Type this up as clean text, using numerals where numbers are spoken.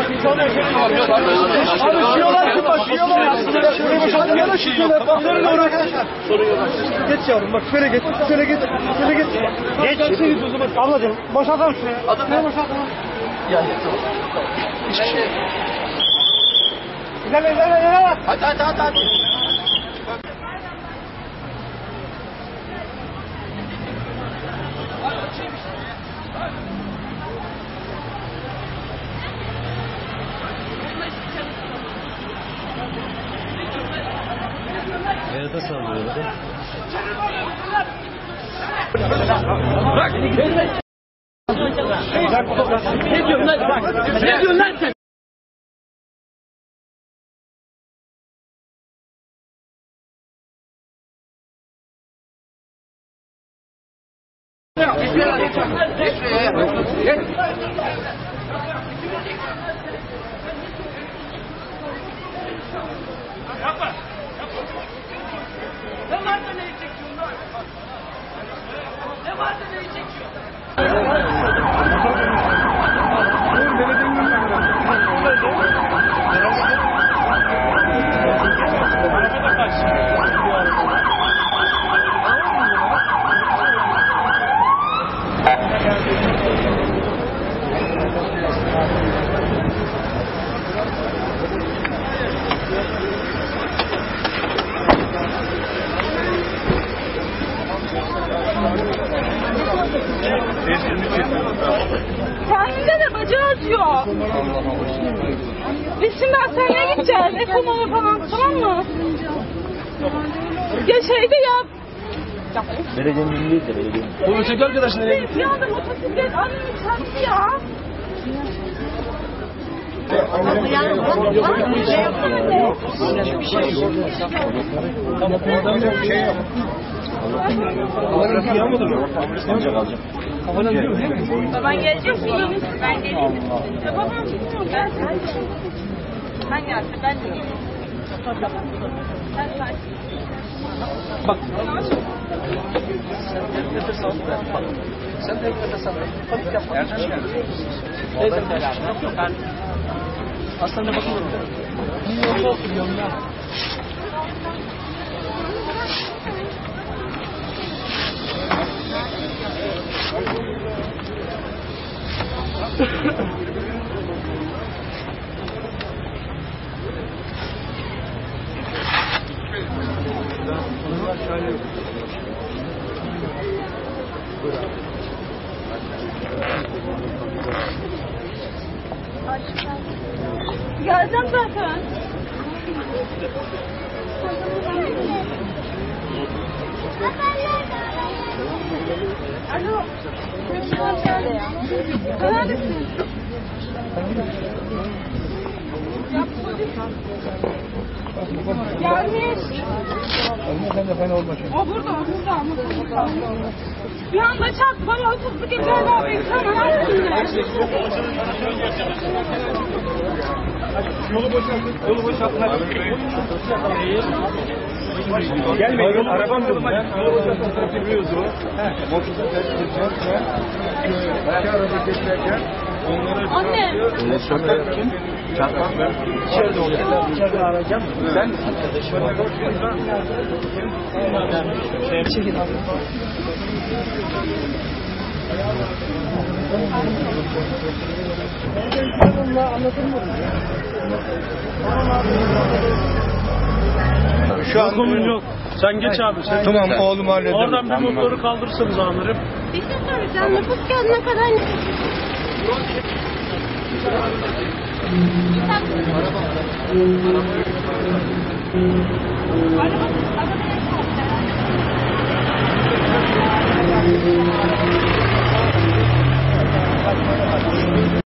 şiyolar tutma, şiyolar. Şuraya boşaltın ya da şiyolar. Sorun yok. Geç yavrum bak şöyle geç, şöyle geç, şöyle geç. Geç. O zaman ablacığım boşaltalım şuraya. Şuraya boşaltalım. Ya tamam. Hiçbir şey. İlerle. Hadi. Nerede sallıyor? Bak! Ne diyorsun lan? Ne diyorsun lan sen? Yapma. Ne var da neyi çekiyorsun lan? Ne var da neyi çekiyorsun? Kendinde de bacağı acıyor. Biz şimdi hastaneye gideceğiz. Ekonomi falan, tamam mı? Ya şeyde yap. Belediyenin ünlüyüz de belediyenin. Bu öteki arkadaş nereye gitti? Bir anda motosiklet annemi çarptı ya. Baban gelecek mi? Ben geleyim. Ya babam bilmiyorum. Gel sen. Sen gel. Ben de geleyim. Sen sakin. Bak. Nefes al. Bak. Sen de nefes al. Panik yapma. Hastanede bakıyorum. Niye oturuyorum ya? Geleceğim zaten. Alo. Neredesin? Gelmiş. O burada. Bir anda çarptı bana hırsızlık geçerli abi. Sana Yolu boşaltın. Gelmeyin. Arabam durma. Yolu boşaltın. Trafik biliyoruz o. Motosiklet geçerken, iki araba geçerken anne. Çarpmak içeride oluyor. İçeride arayacağım. Sen çekin abi. Şu an yok. Sen geç abi. Sen tamam oğlum hallederim. Oradan bir motoru kaldırırsanız amirim. Bir şey söyleyeceğim. Nüfus gelene kadar... Araba